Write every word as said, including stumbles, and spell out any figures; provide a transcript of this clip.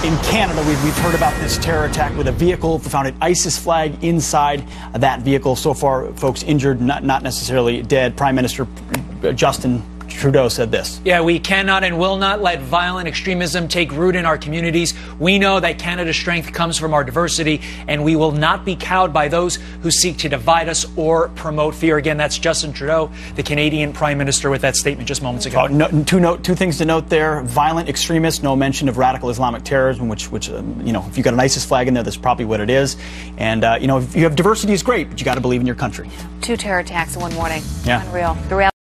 In Canada, we've, we've heard about this terror attack with a vehicle. We found an ISIS flag inside that vehicle. So far, folks injured, not, not necessarily dead. Prime Minister Justin Trudeau said this. Yeah, we cannot and will not let violent extremism take root in our communities. We know that Canada's strength comes from our diversity, and we will not be cowed by those who seek to divide us or promote fear. Again, that's Justin Trudeau, the Canadian Prime Minister, with that statement just moments ago. Uh, no, two, note, two things to note there. Violent extremists, no mention of radical Islamic terrorism, which, which uh, you know, if you've got an ISIS flag in there, that's probably what it is. And, uh, you know, if you have diversity is great, but you got to believe in your country. Two terror attacks in one morning. Yeah. Unreal. The